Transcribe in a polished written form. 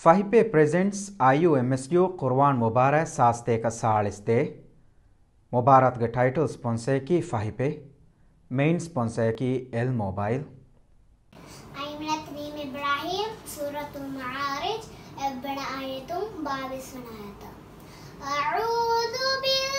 Fahipe presents IUMSU Quran Mubarak Saste ka Saaliste. Mubarak ke title sponsor ki Fahipe. Main sponsor ki El Mobile. I'm Latneem Ibrahim, Suratul Ma'arij, ابن آية باب سناية. أعوذ بالله